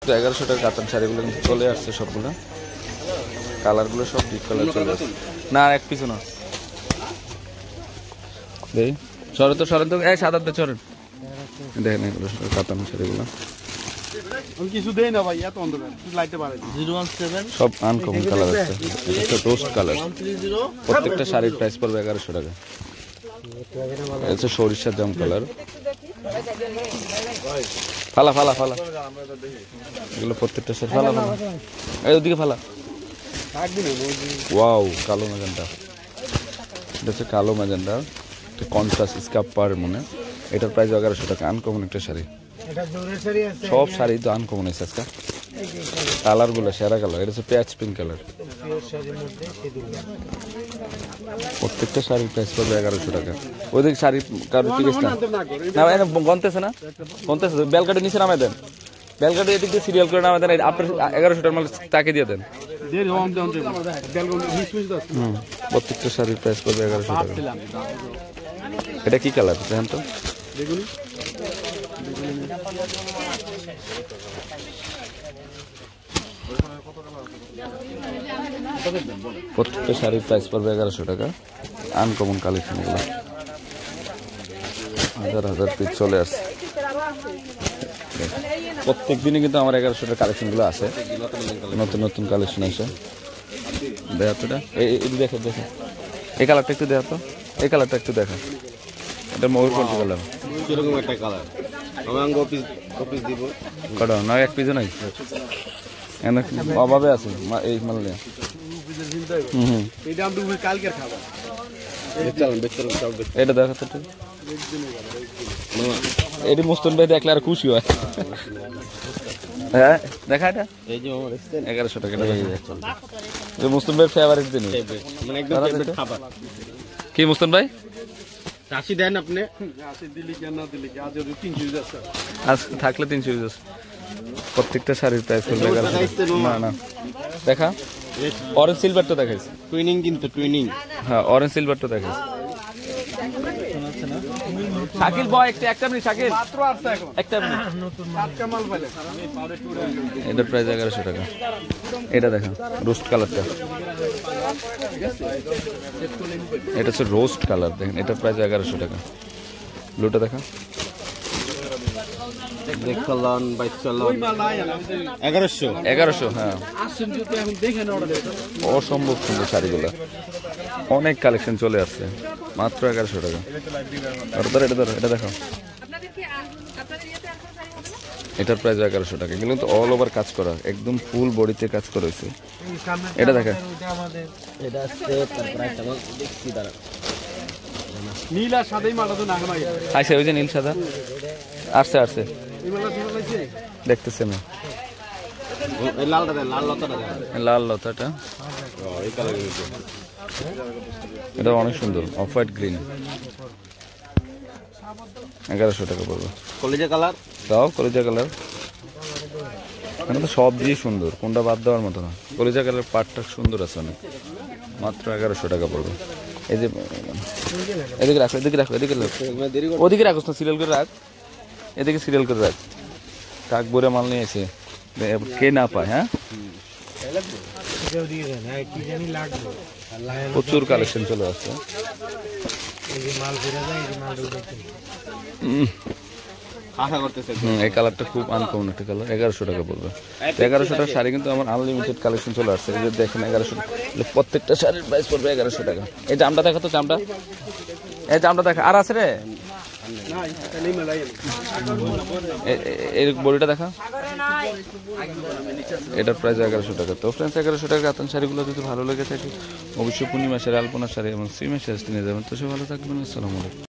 1100 টাকার কাতান শাড়িগুলো কিন্তু চলে আসছে সবগুলো। কালারগুলো সব ডিপ কালার চলে আসছে। না এক পিছু না দেই সরেন তো এই সাদাতে সরেন। দেখেন এগুলো সব কাতান শাড়িগুলো কিছু দেই না ভাই, এত অন্ধকার লাইটে বাড়াই 017 সব আনকমন কালার আছে। এটা রোস্ট কালার। প্রত্যেকটা শাড়ির প্রাইস পড়বে 1100 টাকা। এটা সরিষার জাম কালার। ফালা এগুলো প্রত্যেকটা শাড়ি ফালা এই ওদিকে ফালা। ওয়াও কালো ম্যাজেন্টা, এটা হচ্ছে কালো ম্যাজেন্টা, কন্ট্রাস্ট স্কার্প পার মনে। এটার প্রাইস 1100 টাকা। আনকমন একটা শাড়ি। সব শাড়ি তো আনকমন আছে আজকে। কালারগুলো সেরা কালার। এটা হচ্ছে পেঁয়াজ পিঙ্ক কালার। প্রত্যেকটা শাড়ির প্রাইস পড়বে 1100 টাকা। ওইদিকে শাড়ি কারো ঠিক আছে না গনতেছে না গনতেছে। বেলকাটি নিচে নামাই দেন, বেলকাটি এদিক দিয়ে সিরিয়াল করে নামাই দেন। আপনার 1100 টাকার মাল তাকে দিয়ে দেন। প্রত্যেকটা শাড়ির প্রাইস পড়বে 1100 টাকা। এটা কি কালার দেখেন তো? প্রত্যেকটা শাড়ির প্রাইস পড়বে 1100 টাকা। আনকমন কালেকশন এগুলো হাজার পিস চলে আসছে। প্রত্যেক দিনে কিন্তু আমার 1100 টাকার কালেকশনগুলো আসে, নতুন কালেকশন আসে। দেখা তো দেখে এই কালারটা একটু দেখা তো, এই কালারটা একটু দেখা। এটা ময়ূর কোনটি কালার? এরকম একটা কালার। আমি অফিস দিব কটা না এক পিসও নাই অভাবে আছে এই মাল নিয়ে। এটা দেখা তো এটি মুস্তন ভাই দেখলে আর খুশি হয়। হ্যাঁ দেখা এটা 1100 টাকা। মুস্তন ভাই ফেভারিট জিনিস কি মুস্তন ভাই? রাশি দেন আপনি। আজ থাকলে 300 ইউজ। প্রত্যেকটা শাড়ির প্রাইস করবে 1100 টাকা। না দেখা অরেঞ্জ সিলভারটা দেখাইছে টুইনিং, কিন্তু টুইনিং। হ্যাঁ অরেঞ্জ সিলভারটা দেখাইছে। শাকিল বয় একটা মিনিট শাকিল মাত্র আসছে এখন একটা মিনিট নতুন মাল পাইলে। এটার প্রাইস 1100 টাকা। এটা দেখেন রোস্ট কালারটা, এটা হচ্ছে রোস্ট কালার। দেখেন এটার প্রাইস 1100 টাকা। ব্লুটা দেখা 1100। হ্যাঁ অসম্ভব সুন্দর শাড়িগুলো, অনেক কালেকশন চলে আসছে মাত্র 1100 টাকা। এটা দেখো এটার প্রাইস 1100 টাকা। এগুলো তো অল ওভার কাজ করা, একদম ফুল বডিতে কাজ করা হয়েছে। এটা দেখেন নীল আর সাদাই মালা তো নাগা নাই আইছে। ওই যে নীল সাদা আসছে দেখতেছে না। লাল লতাটা এটা অনেক সুন্দর, অফ হোয়াইট গ্রিন। 1100 টাকা পড়বে। কলিজা কালার দাও কলিজা কালার। এখানে তো সব দিয়ে সুন্দর, কোনটা বাদ দেওয়ার মতো না। কলিজা কালার পাটটা সুন্দর আছে অনেক। মাত্র 1100 টাকা পড়বে। এই যে এদিকে রাখো ওদিকে রাখো না, সিরিয়াল করে রাখ। এদিকে সিরিয়াল করে রাখ। কাক বরে মাল নিয়ে এসে কে না পায়। হ্যাঁ প্রচুর কালেকশন চলে আসছে। এই কালারটা খুব আনকমন একটা কালার। 1100 টাকা পড়বে। 1100 টাকা শাড়ি কিন্তু আমার আনলিমিটেড কালেকশন চলে আসছে। এই যে দেখেন 1100 প্রত্যেকটা শাড়ির প্রাইস পড়বে 1100 টাকা। এই জামটা দেখো তো, জামটা এই জামটা দেখা আর আছে রে। এই বডিটা দেখা, এটার প্রাইস 1100 টাকা। তো ফ্রেন্ডস 1100 টাকা কাতান শাড়িগুলো যদি ভালো লেগে থাকে অবশ্যই পূর্ণিমা শাড়ি, আলপনা শাড়ি এবং সিমের শাড়ি নিয়ে যাবেন। তো সে ভালো থাকবেন। আসসালামু আলাইকুম।